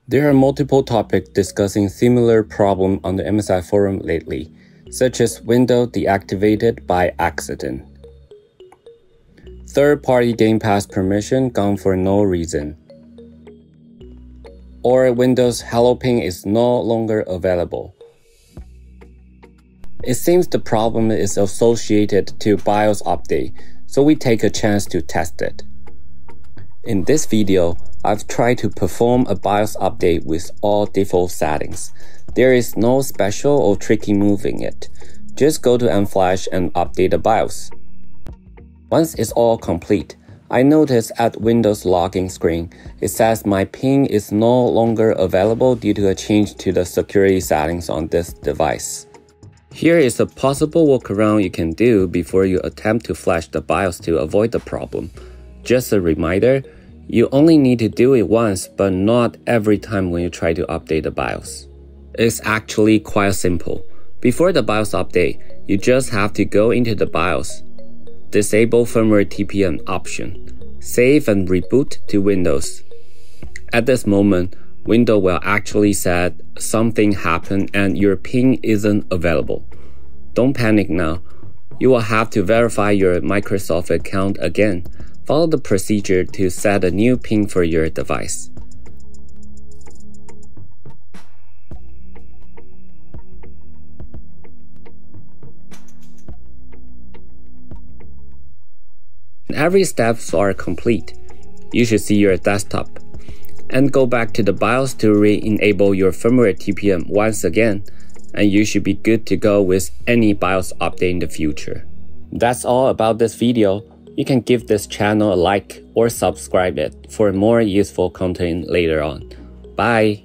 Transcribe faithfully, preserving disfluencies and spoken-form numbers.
There are multiple topics discussing similar problem on the M S I forum lately, such as Windows deactivated by accident, third-party Game Pass permission gone for no reason, or Windows Hello Ping is no longer available. It seems the problem is associated to BIOS update, so we take a chance to test it. In this video, I've tried to perform a BIOS update with all default settings. There is no special or tricky move in it. Just go to mFlash and update the BIOS. Once it's all complete, I notice at Windows login screen, it says my ping is no longer available due to a change to the security settings on this device. Here is a possible workaround you can do before you attempt to flash the BIOS to avoid the problem. Just a reminder, you only need to do it once, but not every time when you try to update the BIOS. It's actually quite simple. Before the BIOS update, you just have to go into the BIOS, disable firmware T P M option, save and reboot to Windows. At this moment, Windows will actually say something happened and your ping isn't available. Don't panic now. You will have to verify your Microsoft account again. Follow the procedure to set a new ping for your device. When every steps are complete, you should see your desktop. And go back to the BIOS to re-enable your firmware T P M once again, and you should be good to go with any BIOS update in the future. That's all about this video. You can give this channel a like or subscribe it for more useful content later on. Bye!